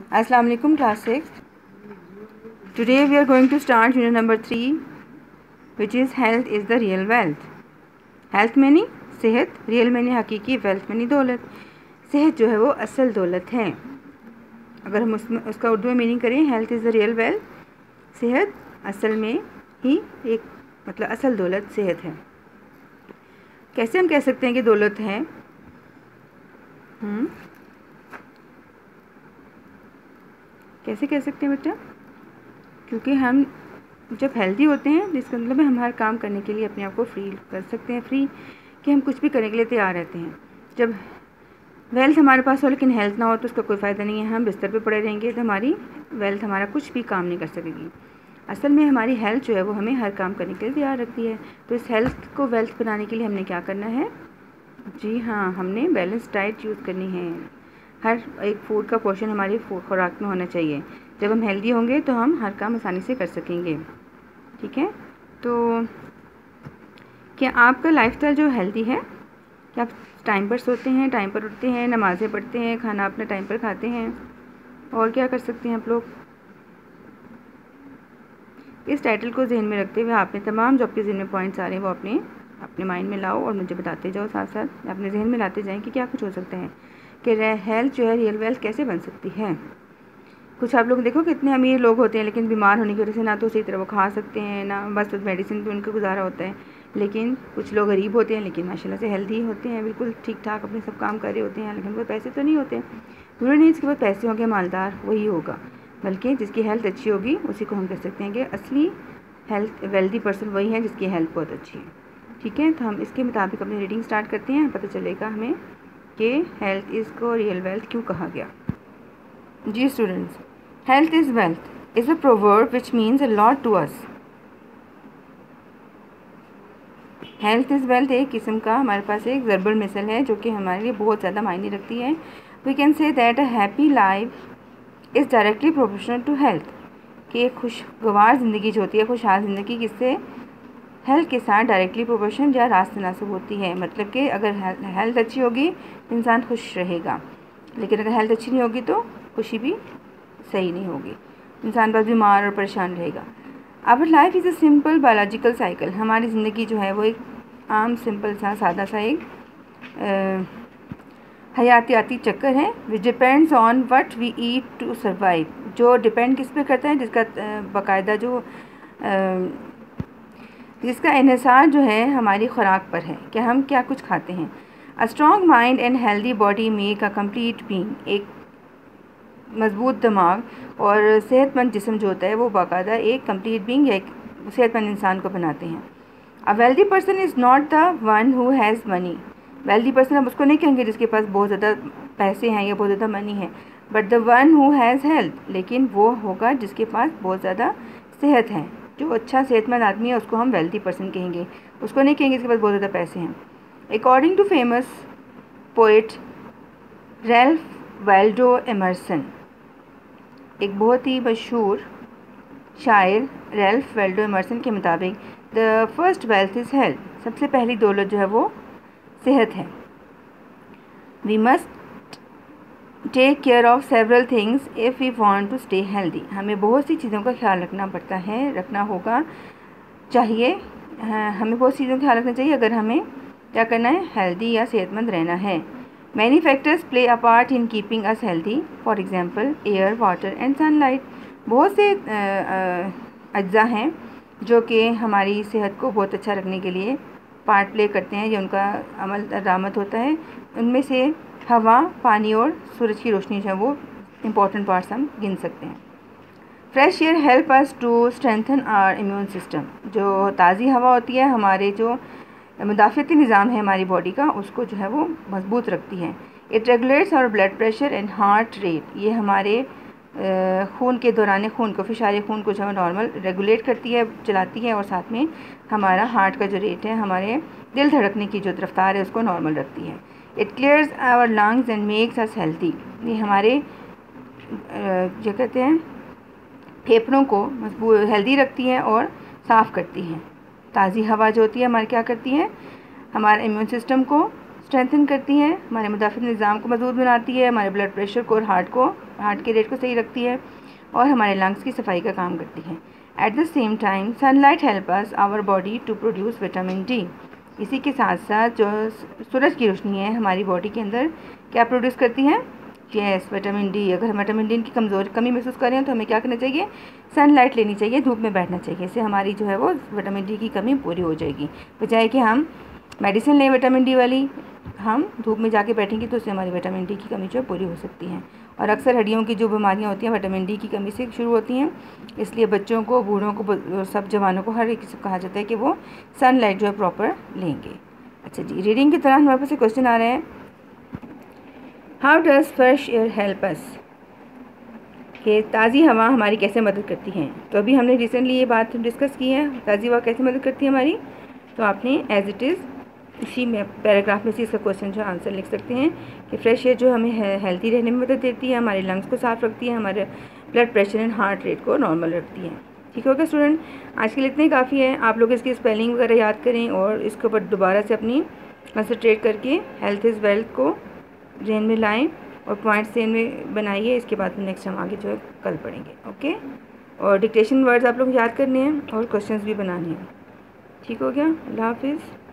अस्सलाम वालेकुम class 6. Today we are going to start unit number 3, which is health is the real wealth. Health मैनी सेहत, real मैनी हकीकी, वेल्थ मैनी दौलत. सेहत जो है वो असल दौलत है. अगर हम उसका उर्दू में मीनिंग करें, health is the real wealth, सेहत असल में ही एक मतलब असल दौलत सेहत है. कैसे हम कह सकते हैं कि दौलत है? कैसे कह सकते हैं बेटा? क्योंकि हम जब हेल्दी होते हैं, जिसका मतलब है हम हर काम करने के लिए अपने आप को फ्री कर सकते हैं, फ्री कि हम कुछ भी करने के लिए तैयार रहते हैं. जब वेल्थ हमारे पास हो लेकिन हेल्थ ना हो तो उसका कोई फ़ायदा नहीं है. हम बिस्तर पे पड़े रहेंगे तो हमारी वेल्थ हमारा कुछ भी काम नहीं कर सकेगी. असल में हमारी हेल्थ जो है वो हमें हर काम करने के लिए तैयार रखती है. तो इस हेल्थ को वेल्थ बनाने के लिए हमने क्या करना है? जी हाँ, हमने बैलेंस डाइट यूज़ करनी है. हर एक फूड का पोर्शन हमारी खुराक में होना चाहिए. जब हम हेल्दी होंगे तो हम हर काम आसानी से कर सकेंगे. ठीक है, तो क्या आपका लाइफस्टाइल जो हेल्दी है? क्या आप टाइम पर सोते हैं, टाइम पर उठते हैं, नमाज़ें पढ़ते हैं, खाना अपने टाइम पर खाते हैं? और क्या कर सकते हैं आप लोग? इस टाइटल को जहन में रखते हुए आपने तमाम जो आपके जहन में पॉइंट्स आ रहे हैं वो अपने माइंड में लाओ और मुझे बताते जाओ. साथ साथ अपने जहन में लाते जाएं कि क्या कुछ हो सकता है, कि हेल्थ जो है रियल वेल्थ कैसे बन सकती है. कुछ आप लोग देखो कितने अमीर लोग होते हैं लेकिन बीमार होने की वजह से ना तो सही तरह वो खा सकते हैं, ना बस मेडिसिन पे उनका गुजारा होता है. लेकिन कुछ लोग गरीब होते हैं लेकिन माशाल्लाह से हेल्दी होते हैं, बिल्कुल ठीक ठाक अपने सब काम कर रहे होते हैं, लेकिन वो पैसे तो नहीं होते. जरूरी नहीं इसके बाद पैसे होंगे मालदार वही होगा, बल्कि जिसकी हेल्थ अच्छी होगी उसी को हम कह सकते हैं कि असली हेल्थ वेल्दी पर्सन वही है जिसकी हेल्थ बहुत अच्छी है. ठीक है, तो हम इसके मुताबिक अपनी रीडिंग स्टार्ट करते हैं. पता चलेगा हमें कि हेल्थ इसको रियल वेल्थ क्यों कहा गया. जी students, health is wealth is a proverb which means a lot to us. health is wealth एक किस्म का हमारे पास एक ज़र्बल मिसल है जो कि हमारे लिए बहुत ज़्यादा मायने रखती है. We can say that a happy life is directly proportional to health. कि एक खुशगवार ज़िंदगी जो होती है, खुशहाल ज़िंदगी किससे? हेल्थ के साथ डायरेक्टली प्रोपोर्शन या रास्त तनासब होती है. मतलब कि अगर हेल्थ अच्छी होगी तो इंसान खुश रहेगा, लेकिन अगर हेल्थ अच्छी नहीं होगी तो खुशी भी सही नहीं होगी, इंसान बस बीमार और परेशान रहेगा. Our life is a simple biological cycle. हमारी ज़िंदगी जो है वो एक आम सिंपल सा सादा सा एक हयातियाती चक्कर है. Which depends on what we eat to survive. जो डिपेंड किस पे करता है? जिसका बाकायदा जो जिसका इन्हिसार जो है हमारी खुराक पर है कि हम क्या कुछ खाते हैं. A strong mind and healthy body make a complete being. एक मजबूत दिमाग और सेहतमंद जिस्म जो होता है वो बाकायदा एक कंप्लीट बीइंग या एक सेहतमंद इंसान को बनाते हैं. A wealthy person is not the one who has money. Wealthy person हम उसको नहीं कहेंगे जिसके पास बहुत ज़्यादा पैसे हैं या बहुत ज़्यादा मनी है, but the one who has health. लेकिन वो होगा जिसके पास बहुत ज़्यादा सेहत है. जो अच्छा सेहतमंद आदमी है उसको हम वेल्दी पर्सन कहेंगे, उसको नहीं कहेंगे जिसके पास बहुत ज़्यादा पैसे हैं. According to famous poet Ralph Waldo Emerson, एक बहुत ही मशहूर शायर रैल्फ वाल्डो एमर्सन के मुताबिक the first wealth is health. सबसे पहली दौलत जो है वो सेहत है. We must take care of several things if we want to stay healthy. हमें बहुत सी चीज़ों का ख्याल रखना पड़ता है, रखना होगा, चाहिए. हमें बहुत सी चीज़ों का ख्याल रखना चाहिए अगर हमें क्या करना है? हेल्दी या सेहतमंद रहना है. Many factors play a part in keeping us healthy. For example, air, water and sunlight. बहुत से अज्जा हैं जो कि हमारी सेहत को बहुत अच्छा रखने के लिए पार्ट प्ले करते हैं या उनका अमल दरामद होता है. उनमें से हवा, पानी और सूरज की रोशनी जो है वो इम्पॉर्टेंट पार्ट्स हम गिन सकते हैं. Fresh air help us to strengthen our immune system. जो ताज़ी हवा होती है हमारे जो मुदाफ़ियती निज़ाम है हमारी बॉडी का, उसको जो है वो मजबूत रखती है. It regulates our blood pressure and heart rate. ये हमारे खून के दौरान खून को, फिशारे खून को जो है नॉर्मल रेगुलेट करती है, चलाती है, और साथ में हमारा हार्ट का जो रेट है, हमारे दिल धड़कने की जो रफ्तार है उसको नॉर्मल रखती है. It clears our lungs and makes us healthy. ये हमारे जो कहते हैं फेफड़ों को मजबूत हेल्दी रखती है और साफ़ करती है. ताज़ी हवा जो होती है हमारी क्या करती है? हमारे इम्यून सिस्टम को स्ट्रेंथन करती हैं, हमारे मुदाफ़ित निज़ाम को मजबूत बनाती है, हमारे ब्लड प्रेशर को और हार्ट के रेट को सही रखती है और हमारे लंग्स की सफाई का काम करती है। At the same time sunlight help us our body to produce vitamin D. इसी के साथ साथ जो सूरज की रोशनी है हमारी बॉडी के अंदर क्या प्रोड्यूस करती है? Yes, vitamin D. अगर हम विटामिन डी की कमी महसूस कर रहे हैं तो हमें क्या करना चाहिए? सनलाइट लेनी चाहिए, धूप में बैठना चाहिए। इससे हमारी जो है वो विटामिन डी की कमी पूरी हो जाएगी। बजाय कि हम मेडिसिन लें विटामिन डी वाली, हम धूप में जाके बैठेंगे तो उससे हमारी विटामिन डी की कमी जो है पूरी हो सकती है। और अक्सर हड्डियों की जो बीमारियां होती हैं विटामिन डी की कमी से शुरू होती हैं। इसलिए बच्चों को, बूढ़ों को, सब जवानों को, हर एक से कहा जाता है कि वो सनलाइट जो है प्रॉपर लेंगे। अच्छा जी, रीडिंग की तरह हमारे पास क्वेश्चन आ रहे हैं, how does fresh air help us, कि ताज़ी हवा हमारी कैसे मदद करती है। तो अभी हमने रिसेंटली ये बात डिस्कस की है, ताज़ी हवा कैसे मदद करती है हमारी। तो आपने एज इट इज़ इसी में पैराग्राफ में से इसका क्वेश्चन जो आंसर लिख सकते हैं कि फ्रेश एयर जो हमें हेल्थी रहने में मदद देती है, हमारे लंग्स को साफ़ रखती है, हमारे blood pressure and heart rate को नॉर्मल रखती है। ठीक हो गया स्टूडेंट, आज के लिए इतने काफ़ी है। आप लोग इसकी स्पेलिंग वगैरह याद करें और इसके ऊपर दोबारा से अपनी कंसंट्रेट करके हेल्थ इज़ वेल्थ को जहन में लाएं और पॉइंट्स जहन में बनाइए। इसके बाद नेक्स्ट हम आगे जो है कल पढ़ेंगे। ओके, और डिक्टेशन वर्ड्स आप लोग याद करने हैं और क्वेश्चंस भी बनाने हैं। ठीक हो गया, अल्लाह हाफिज़।